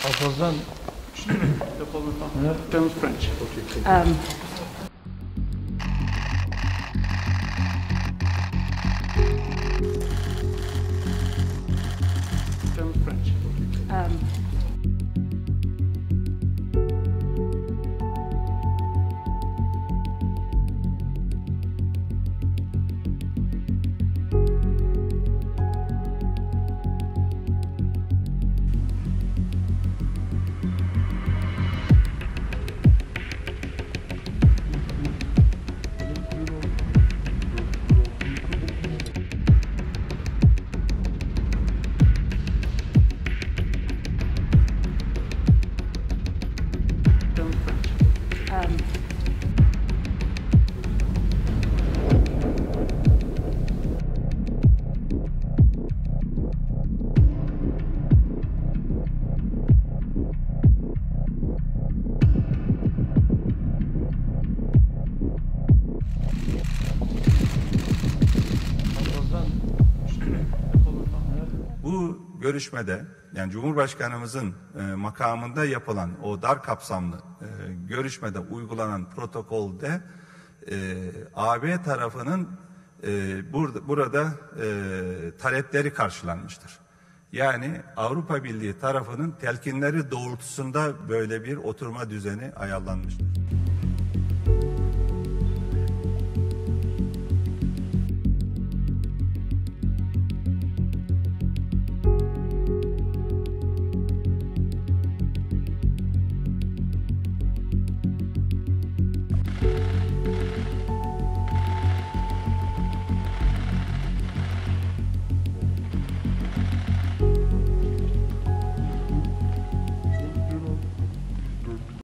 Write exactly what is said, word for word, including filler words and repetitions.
Alparslan. Film French. Um, Film French. um, Film French. um, Alparslan. Bu görüşmede yani Cumhurbaşkanımızın e, makamında yapılan o dar kapsamlı e, görüşmede uygulanan protokolde e, A B tarafının e, burada, burada e, talepleri karşılanmıştır. Yani Avrupa Birliği tarafının telkinleri doğrultusunda böyle bir oturma düzeni ayarlanmıştır.